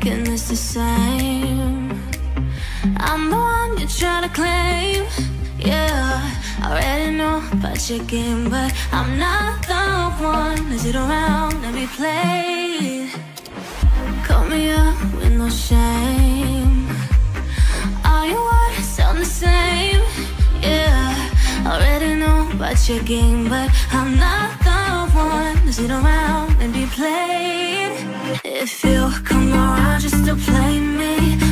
making this the same. I'm the one you're trying to claim. Yeah, I already know about your game, but I'm not the one to sit around and be played. Call me up with no shame. All your words sound the same. Yeah, I already know about your game, but I'm not the one to sit around and be played. If you come around just to play me,